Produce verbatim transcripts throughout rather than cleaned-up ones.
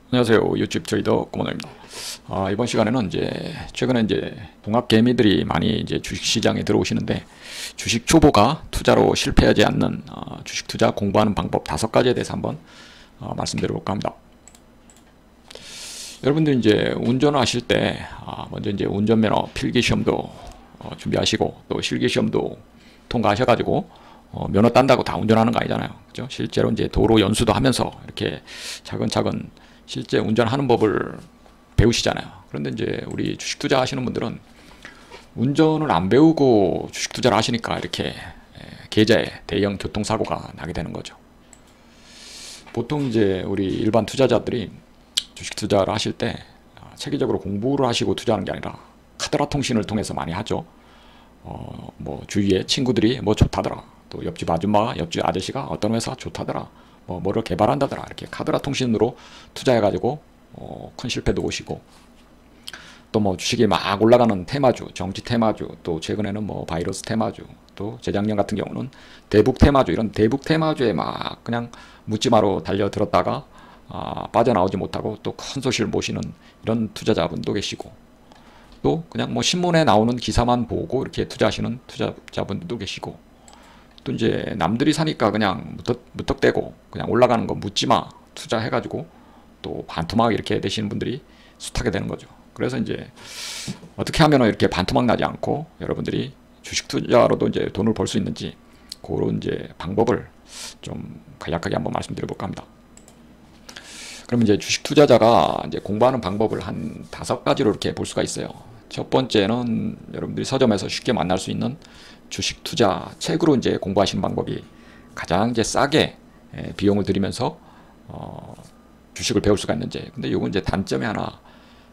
안녕하세요. 유튜브 트레이더 고문호입니다. 아, 이번 시간에는 이제 최근에 이제 동학 개미들이 많이 이제 주식 시장에 들어오시는데 주식 초보가 투자로 실패하지 않는 어, 주식 투자 공부하는 방법 다섯 가지에 대해서 한번 어, 말씀드려볼까 합니다. 여러분들 이제 운전하실 때 아, 먼저 이제 운전면허 필기 시험도 어, 준비하시고 또 실기 시험도 통과하셔가지고 어, 면허 딴다고 다 운전하는 거 아니잖아요. 그죠? 실제로 이제 도로 연수도 하면서 이렇게 차근차근 실제 운전하는 법을 배우시잖아요. 그런데 이제 우리 주식 투자 하시는 분들은 운전을 안 배우고 주식 투자를 하시니까 이렇게 계좌에 대형 교통사고가 나게 되는 거죠. 보통 이제 우리 일반 투자자들이 주식 투자를 하실 때 체계적으로 공부를 하시고 투자하는 게 아니라 카더라 통신을 통해서 많이 하죠. 어, 뭐 주위에 친구들이 뭐 좋다더라, 또 옆집 아줌마가 옆집 아저씨가 어떤 회사 좋다더라, 뭐 뭐를 개발한다더라, 이렇게 카더라 통신으로 투자해가지고 어, 큰 실패도 오시고, 또 뭐 주식이 막 올라가는 테마주, 정치 테마주, 또 최근에는 뭐 바이러스 테마주, 또 재작년 같은 경우는 대북 테마주, 이런 대북 테마주에 막 그냥 묻지마로 달려들었다가 아, 빠져나오지 못하고 또 큰 소식을 모시는 이런 투자자분도 계시고, 또 그냥 뭐 신문에 나오는 기사만 보고 이렇게 투자하시는 투자자분들도 계시고, 또 이제 남들이 사니까 그냥 무턱, 무턱대고 그냥 올라가는 거 묻지마 투자해가지고 또 반토막 이렇게 되시는 분들이 숱하게 되는 거죠. 그래서 이제 어떻게 하면 이렇게 반토막 나지 않고 여러분들이 주식 투자로도 이제 돈을 벌 수 있는지 그런 이제 방법을 좀 간략하게 한번 말씀드려볼까 합니다. 그러면 이제 주식 투자자가 이제 공부하는 방법을 한 다섯 가지로 이렇게 볼 수가 있어요. 첫 번째는 여러분들이 서점에서 쉽게 만날 수 있는 주식 투자 책으로 이제 공부하시는 방법이 가장 이제 싸게 비용을 들이면서 어 주식을 배울 수가 있는지. 근데 이건 이제 단점이 하나,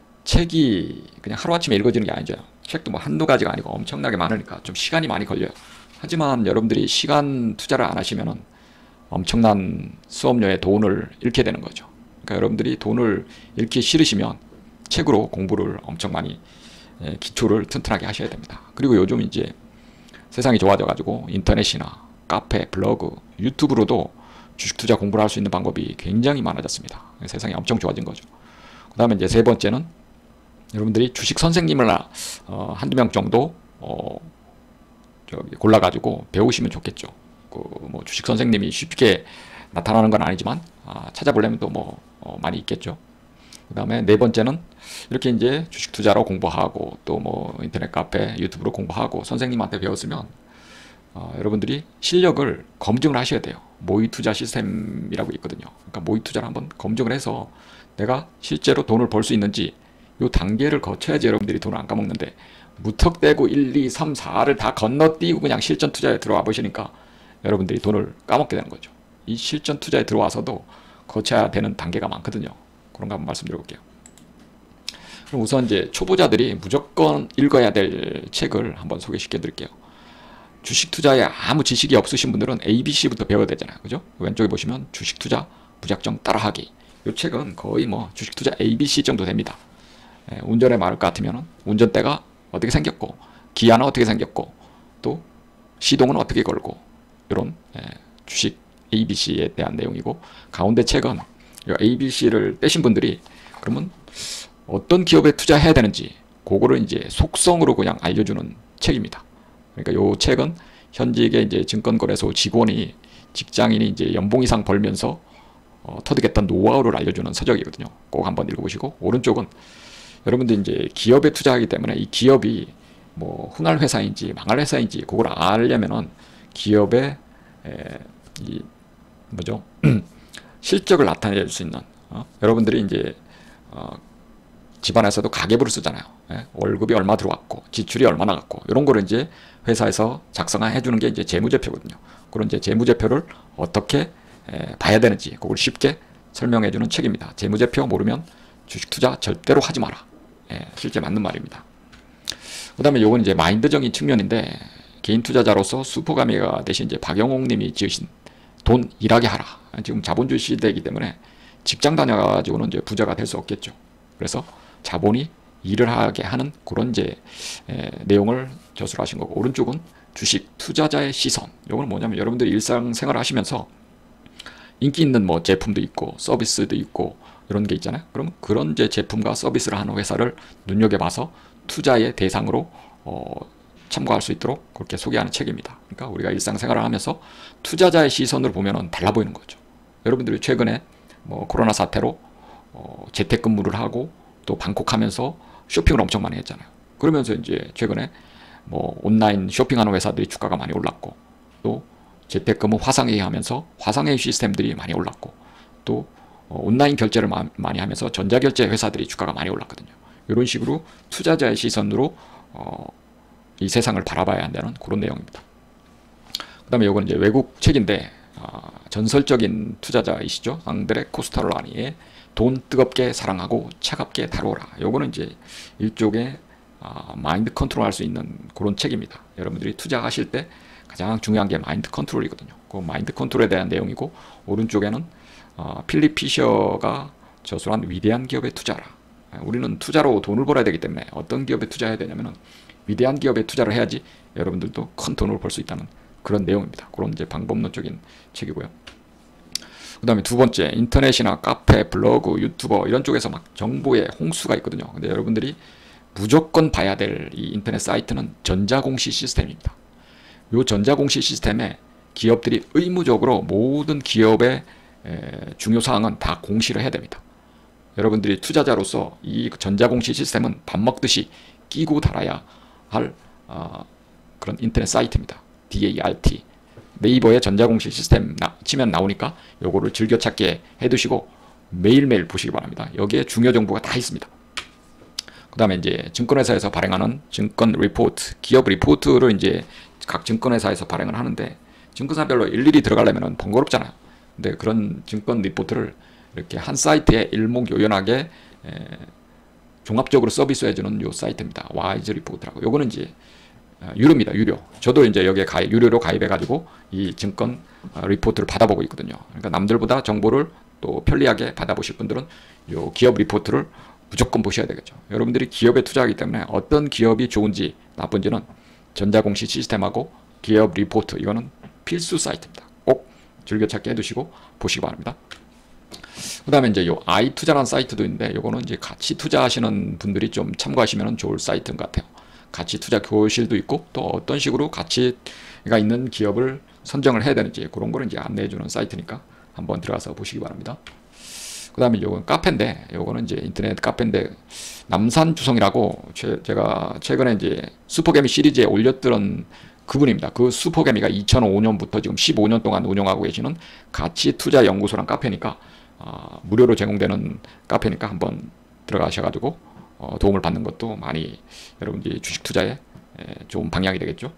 책이 그냥 하루아침에 읽어지는 게 아니죠. 책도 뭐 한두 가지가 아니고 엄청나게 많으니까 좀 시간이 많이 걸려요. 하지만 여러분들이 시간 투자를 안 하시면은 엄청난 수업료의 돈을 잃게 되는 거죠. 그러니까 여러분들이 돈을 잃기 싫으시면 책으로 공부를 엄청 많이 기초를 튼튼하게 하셔야 됩니다. 그리고 요즘 이제 세상이 좋아져 가지고 인터넷이나 카페, 블로그, 유튜브로도 주식 투자 공부를 할 수 있는 방법이 굉장히 많아졌습니다. 세상이 엄청 좋아진 거죠. 그 다음에 이제 세 번째는 여러분들이 주식 선생님을 어, 한두 명 정도 어, 저기 골라가지고 배우시면 좋겠죠. 그 뭐 주식 선생님이 쉽게 나타나는 건 아니지만 아, 찾아보려면 또 뭐 어, 많이 있겠죠. 그 다음에 네 번째는 이렇게 이제 주식 투자로 공부하고 또 뭐 인터넷 카페, 유튜브로 공부하고 선생님한테 배웠으면 어, 여러분들이 실력을 검증을 하셔야 돼요. 모의 투자 시스템이라고 있거든요. 그러니까 모의 투자를 한번 검증을 해서 내가 실제로 돈을 벌 수 있는지 이 단계를 거쳐야지 여러분들이 돈을 안 까먹는데, 무턱대고 일, 이, 삼, 사를 다 건너뛰고 그냥 실전 투자에 들어와 보시니까 여러분들이 돈을 까먹게 되는 거죠. 이 실전 투자에 들어와서도 거쳐야 되는 단계가 많거든요. 그런 거 한번 말씀드려 볼게요. 그럼 우선 이제 초보자들이 무조건 읽어야 될 책을 한번 소개시켜 드릴게요. 주식 투자에 아무 지식이 없으신 분들은 에이비씨부터 배워야 되잖아요. 그죠? 왼쪽에 보시면 주식 투자 무작정 따라하기. 이 책은 거의 뭐 주식 투자 에이비씨 정도 됩니다. 예, 운전에 말할 것 같으면 운전대가 어떻게 생겼고, 기아는 어떻게 생겼고, 또 시동은 어떻게 걸고, 이런 예, 주식 에이비씨에 대한 내용이고, 가운데 책은 에이비씨를 떼신 분들이 그러면 어떤 기업에 투자해야 되는지 그거를 이제 속성으로 그냥 알려주는 책입니다. 그러니까 요 책은 현직의 이제 증권거래소 직원이, 직장인이 이제 연봉 이상 벌면서 어, 터득했던 노하우를 알려주는 서적이거든요. 꼭 한번 읽어보시고, 오른쪽은 여러분들 이제 기업에 투자하기 때문에 이 기업이 뭐 흥할 회사인지 망할 회사인지 그걸 알려면은 기업의 에, 이 뭐죠 실적을 나타낼 수 있는 어? 여러분들이 이제 어, 집안에서도 가계부를 쓰잖아요. 예? 월급이 얼마 들어왔고 지출이 얼마 나갔고 이런 거를 이제 회사에서 작성해 주는 게 이제 재무제표거든요. 그런 이제 재무제표를 어떻게 에, 봐야 되는지 그걸 쉽게 설명해 주는 책입니다. 재무제표 모르면 주식 투자 절대로 하지 마라. 예, 실제 맞는 말입니다. 그 다음에 요건 이제 마인드적인 측면인데, 개인 투자자로서 슈퍼가미가 되신 이제 박영옥 님이 지으신 돈 일하게 하라. 지금 자본주의 시대이기 때문에 직장 다녀가지고는 이제 부자가 될 수 없겠죠. 그래서 자본이 일을 하게 하는 그런 이제 에, 내용을 저술하신 거고, 오른쪽은 주식 투자자의 시선. 요건 뭐냐면 여러분들이 일상생활 하시면서 인기 있는 뭐 제품도 있고 서비스도 있고 이런 게 있잖아요. 그럼 그런 이제 제품과 서비스를 하는 회사를 눈여겨봐서 투자의 대상으로 어, 참고할 수 있도록 그렇게 소개하는 책입니다. 그러니까 우리가 일상생활을 하면서 투자자의 시선으로 보면은 달라 보이는 거죠. 여러분들이 최근에 뭐 코로나 사태로 어, 재택근무를 하고 또 방콕하면서 쇼핑을 엄청 많이 했잖아요. 그러면서 이제 최근에 뭐 온라인 쇼핑하는 회사들이 주가가 많이 올랐고, 또 재택근무 화상회의 하면서 화상회의 시스템들이 많이 올랐고, 또 어, 온라인 결제를 마, 많이 하면서 전자결제 회사들이 주가가 많이 올랐거든요. 이런 식으로 투자자의 시선으로 어, 이 세상을 바라봐야 한다는 그런 내용입니다. 그 다음에 이건 이제 외국 책인데, 어, 전설적인 투자자이시죠. 앙드레 코스타롤라니의 돈 뜨겁게 사랑하고 차갑게 다루어라. 요거는 이제 일종의 어, 마인드 컨트롤 할 수 있는 그런 책입니다. 여러분들이 투자하실 때 가장 중요한 게 마인드 컨트롤이거든요. 그 마인드 컨트롤에 대한 내용이고, 오른쪽에는 어, 필립 피셔가 저술한 위대한 기업에 투자하라. 우리는 투자로 돈을 벌어야 되기 때문에 어떤 기업에 투자해야 되냐면은 위대한 기업에 투자를 해야지 여러분들도 큰 돈을 벌 수 있다는 그런 내용입니다. 그런 이제 방법론적인 책이고요. 그 다음에 두 번째, 인터넷이나 카페, 블로그, 유튜버 이런 쪽에서 막 정보의 홍수가 있거든요. 근데 여러분들이 무조건 봐야 될 이 인터넷 사이트는 전자공시 시스템입니다. 이 전자공시 시스템에 기업들이 의무적으로 모든 기업의 중요 사항은 다 공시를 해야 됩니다. 여러분들이 투자자로서 이 전자공시 시스템은 밥 먹듯이 끼고 달아야 할 어, 그런 인터넷 사이트입니다. 데이트. 네이버에 전자공시 시스템 나, 치면 나오니까 요거를 즐겨찾기 해두시고 매일매일 보시기 바랍니다. 여기에 중요 정보가 다 있습니다. 그 다음에 이제 증권회사에서 발행하는 증권 리포트, 기업 리포트를 이제 각 증권회사에서 발행을 하는데, 증권사별로 일일이 들어가려면 번거롭잖아요. 근데 그런 증권 리포트를 이렇게 한 사이트에 일목요연하게 에, 종합적으로 서비스해주는 요 사이트입니다. 와이즈 리포트라고. 요거는 이제 유료입니다. 유료. 저도 이제 여기에 가입, 유료로 가입해가지고 이 증권 리포트를 받아보고 있거든요. 그러니까 남들보다 정보를 또 편리하게 받아보실 분들은 요 기업 리포트를 무조건 보셔야 되겠죠. 여러분들이 기업에 투자하기 때문에 어떤 기업이 좋은지 나쁜지는 전자공시 시스템하고 기업 리포트, 이거는 필수 사이트입니다. 꼭 즐겨찾기 해두시고 보시기 바랍니다. 그 다음에 이제 요 아이투자라는 사이트도 있는데, 요거는 이제 같이 투자하시는 분들이 좀 참고하시면 좋을 사이트인 것 같아요. 가치 투자 교실도 있고, 또 어떤 식으로 가치가 있는 기업을 선정을 해야 되는지 그런 거를 이제 안내해주는 사이트니까 한번 들어가서 보시기 바랍니다. 그 다음에 요건 카페인데, 요거는 이제 인터넷 카페인데, 남산주성이라고 최, 제가 최근에 이제 슈퍼개미 시리즈에 올렸던 그분입니다. 그 슈퍼개미가 이천오 년부터 지금 십오 년 동안 운영하고 계시는 가치투자연구소란 카페니까 어, 무료로 제공되는 카페니까 한번 들어가셔가지고 어, 도움을 받는 것도 많이 여러분들이 주식 투자에 에, 좋은 방향이 되겠죠.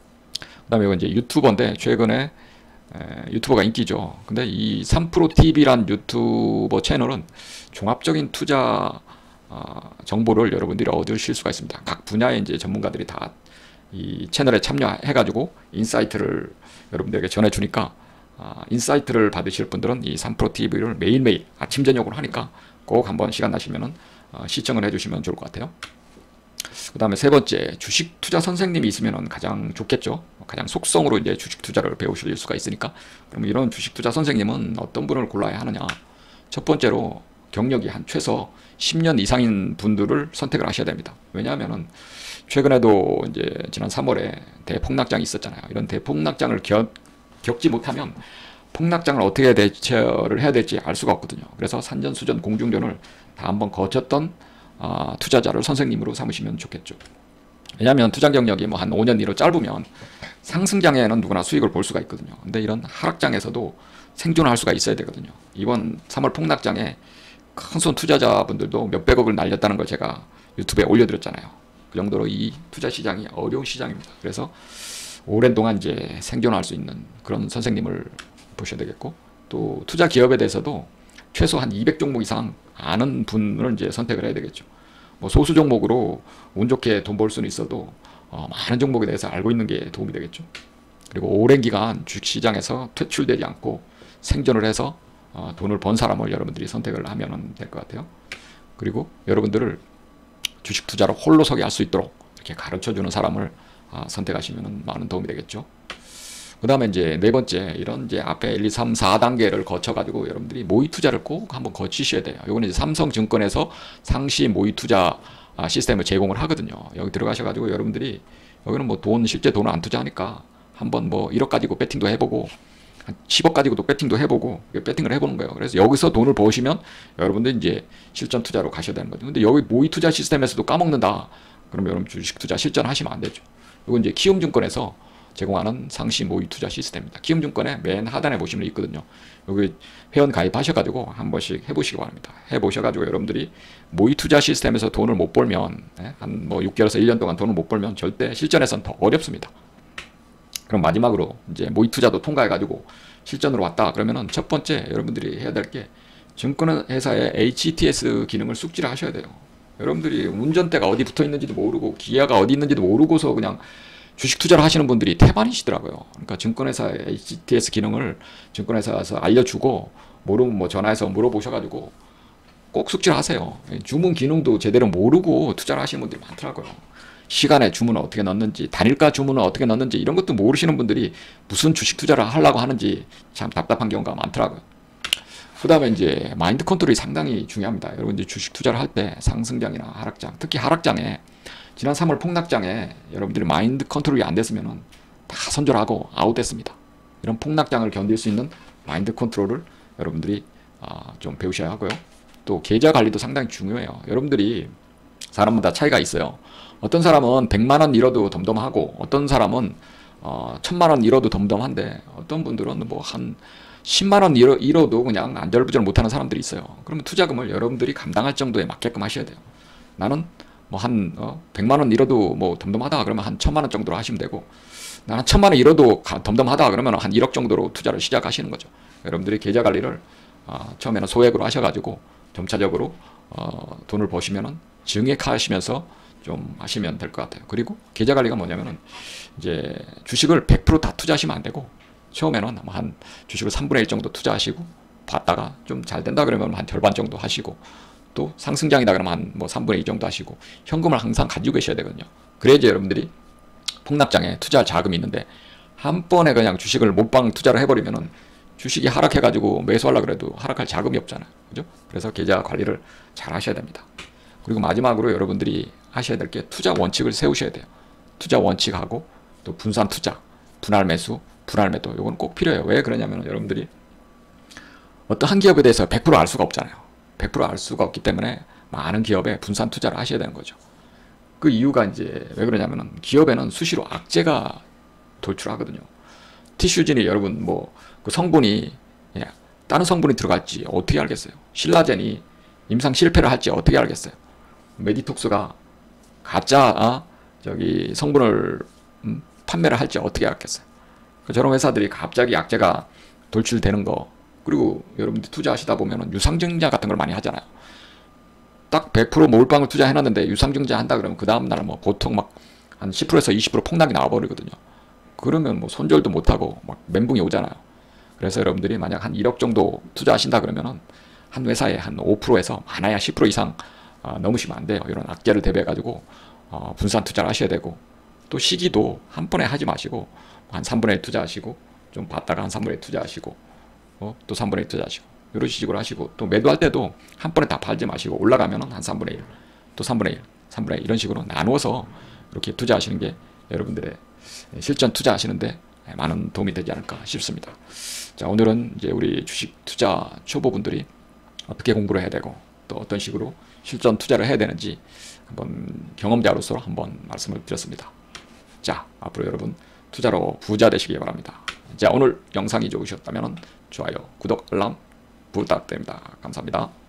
그 다음에 이건 이제 유튜버인데, 최근에 에, 유튜버가 인기죠. 근데 이 삼 프로 티비란 유튜버 채널은 종합적인 투자 어, 정보를 여러분들이 얻으실 수가 있습니다. 각 분야의 이제 전문가들이 다 이 채널에 참여해가지고 인사이트를 여러분들에게 전해주니까, 어, 인사이트를 받으실 분들은 이 삼 프로 티비를 매일매일 아침 저녁으로 하니까 꼭 한번 시간 나시면은 어, 시청을 해주시면 좋을 것 같아요. 그 다음에 세 번째, 주식 투자 선생님이 있으면 가장 좋겠죠. 가장 속성으로 이제 주식 투자를 배우실 수가 있으니까. 그럼 이런 주식 투자 선생님은 어떤 분을 골라야 하느냐? 첫 번째로 경력이 한 최소 십 년 이상인 분들을 선택을 하셔야 됩니다. 왜냐하면은 최근에도 이제 지난 삼월에 대폭락장이 있었잖아요. 이런 대폭락장을 겪, 겪지 못하면 폭락장을 어떻게 대처를 해야 될지 알 수가 없거든요. 그래서 산전수전 공중전을 다 한번 거쳤던 어, 투자자를 선생님으로 삼으시면 좋겠죠. 왜냐하면 투자 경력이 뭐 한 오 년 이로 짧으면 상승장에는 누구나 수익을 볼 수가 있거든요. 근데 이런 하락장에서도 생존할 수가 있어야 되거든요. 이번 삼월 폭락장에 큰손 투자자분들도 몇백억을 날렸다는 걸 제가 유튜브에 올려드렸잖아요. 그 정도로 이 투자 시장이 어려운 시장입니다. 그래서 오랜 동안 이제 생존할 수 있는 그런 선생님을 보셔야 되겠고, 또 투자 기업에 대해서도 최소 한 이백 종목 이상 아는 분을 이제 선택을 해야 되겠죠. 뭐 소수 종목으로 운 좋게 돈 벌 수는 있어도 어, 많은 종목에 대해서 알고 있는 게 도움이 되겠죠. 그리고 오랜 기간 주식시장에서 퇴출되지 않고 생존을 해서 어, 돈을 번 사람을 여러분들이 선택을 하면 될 것 같아요. 그리고 여러분들을 주식 투자로 홀로 서게 할 수 있도록 이렇게 가르쳐주는 사람을 어, 선택하시면 많은 도움이 되겠죠. 그 다음에 이제 네 번째, 이런 이제 앞에 일, 이, 삼, 사 단계를 거쳐가지고 여러분들이 모의 투자를 꼭 한번 거치셔야 돼요. 요거는 이제 삼성증권에서 상시 모의 투자 시스템을 제공을 하거든요. 여기 들어가셔가지고 여러분들이 여기는 뭐 돈, 실제 돈을 안 투자하니까 한번 뭐 일억 가지고 배팅도 해보고 한 십억 가지고도 배팅도 해보고 배팅을 해보는 거예요. 그래서 여기서 돈을 버시면 여러분들 이제 실전 투자로 가셔야 되는 거죠. 근데 여기 모의 투자 시스템에서도 까먹는다. 그러면 여러분 주식 투자 실전하시면 안 되죠. 이건 이제 키움증권에서 제공하는 상시 모의 투자 시스템입니다. 키움증권의 맨 하단에 보시면 있거든요. 여기 회원 가입하셔가지고 한 번씩 해보시기 바랍니다. 해보셔가지고 여러분들이 모의 투자 시스템에서 돈을 못 벌면 한 뭐 육 개월에서 일 년 동안 돈을 못 벌면 절대 실전에서는 더 어렵습니다. 그럼 마지막으로 이제 모의 투자도 통과해가지고 실전으로 왔다 그러면은 첫 번째 여러분들이 해야 될 게 증권회사의 에이치 티 에스 기능을 숙지를 하셔야 돼요. 여러분들이 운전대가 어디 붙어 있는지도 모르고 기아가 어디 있는지도 모르고서 그냥 주식 투자를 하시는 분들이 태반이시더라고요. 그러니까 증권회사의 에이치 티 에스 기능을 증권회사에서 알려주고 모르면 뭐 전화해서 물어보셔가지고 꼭 숙지를 하세요. 주문 기능도 제대로 모르고 투자를 하시는 분들이 많더라고요. 시간에 주문을 어떻게 넣는지, 단일가 주문을 어떻게 넣는지 이런 것도 모르시는 분들이 무슨 주식 투자를 하려고 하는지 참 답답한 경우가 많더라고요. 그 다음에 이제 마인드 컨트롤이 상당히 중요합니다. 여러분 이제 주식 투자를 할 때 상승장이나 하락장, 특히 하락장에 지난 삼월 폭락장에 여러분들이 마인드 컨트롤이 안 됐으면은 다 손절하고 아웃됐습니다. 이런 폭락장을 견딜 수 있는 마인드 컨트롤을 여러분들이 아, 좀 배우셔야 하고요. 또 계좌 관리도 상당히 중요해요. 여러분들이 사람마다 차이가 있어요. 어떤 사람은 백만 원 잃어도 덤덤하고 어떤 사람은 어, 천만 원 잃어도 덤덤한데 어떤 분들은 뭐 한 십만 원 잃어, 잃어도 그냥 안절부절 못하는 사람들이 있어요. 그러면 투자금을 여러분들이 감당할 정도에 맞게끔 하셔야 돼요. 나는 뭐 한 어, 백만 원 잃어도 뭐 덤덤하다 그러면 한 천만 원 정도로 하시면 되고 나는 천만 원 잃어도 가, 덤덤하다 그러면 한 일억 정도로 투자를 시작하시는 거죠. 여러분들이 계좌 관리를 어, 처음에는 소액으로 하셔가지고 점차적으로 어, 돈을 버시면은 증액하시면서 좀 하시면 될 것 같아요. 그리고 계좌 관리가 뭐냐면은 이제 주식을 백 퍼센트 다 투자하시면 안 되고 처음에는 한 주식을 삼분의 일 정도 투자하시고 봤다가 좀 잘 된다 그러면 한 절반 정도 하시고 또 상승장이다 그러면 한 뭐 삼분의 이 정도 하시고 현금을 항상 가지고 계셔야 되거든요. 그래야지 여러분들이 폭락장에 투자할 자금이 있는데 한 번에 그냥 주식을 몰빵 투자를 해버리면은 주식이 하락해가지고 매수하려고 그래도 하락할 자금이 없잖아요. 그죠? 그래서 계좌 관리를 잘 하셔야 됩니다. 그리고 마지막으로 여러분들이 하셔야 될 게 투자 원칙을 세우셔야 돼요. 투자 원칙하고 또 분산 투자, 분할 매수, 분할 매도 이건 꼭 필요해요. 왜 그러냐면 여러분들이 어떤 한 기업에 대해서 백 퍼센트 알 수가 없잖아요. 백 퍼센트 알 수가 없기 때문에 많은 기업에 분산 투자를 하셔야 되는 거죠. 그 이유가 이제 왜 그러냐면은 기업에는 수시로 악재가 돌출하거든요. 티슈진이 여러분 뭐 그 성분이 예, 다른 성분이 들어갈지 어떻게 알겠어요? 신라젠이 임상 실패를 할지 어떻게 알겠어요? 메디톡스가 가짜 어? 저기 성분을 음, 판매를 할지 어떻게 알겠어요? 저런 회사들이 갑자기 약재가 돌출되는 거 그리고 여러분들 투자하시다 보면 유상증자 같은 걸 많이 하잖아요. 딱 백 퍼센트 몰빵을 투자해놨는데 유상증자 한다 그러면 그 다음날 뭐 보통 막 한 십 퍼센트에서 이십 퍼센트 폭락이 나와버리거든요. 그러면 뭐 손절도 못하고 막 멘붕이 오잖아요. 그래서 여러분들이 만약 한 일억 정도 투자하신다 그러면은 한 회사에 한 오 퍼센트에서 많아야 십 퍼센트 이상 어, 넘으시면 안 돼요. 이런 악재를 대비해가지고 어, 분산 투자를 하셔야 되고 또 시기도 한 번에 하지 마시고 한 삼분의 일 투자하시고 좀 봤다가 한 삼분의 일 투자하시고 어, 또 삼분의 일 투자하시고 이런 식으로 하시고 또 매도할 때도 한 번에 다 팔지 마시고 올라가면은 한 삼분의 일 또 삼분의 일 삼분의 일 이런 식으로 나누어서 이렇게 투자하시는 게 여러분들의 실전 투자하시는데 많은 도움이 되지 않을까 싶습니다. 자, 오늘은 이제 우리 주식 투자 초보분들이 어떻게 공부를 해야 되고 또 어떤 식으로 실전 투자를 해야 되는지 한번 경험자로서 한번 말씀을 드렸습니다. 자, 앞으로 여러분 투자로 부자 되시기 바랍니다. 자, 오늘 영상이 좋으셨다면 좋아요, 구독, 알람 부탁드립니다. 감사합니다.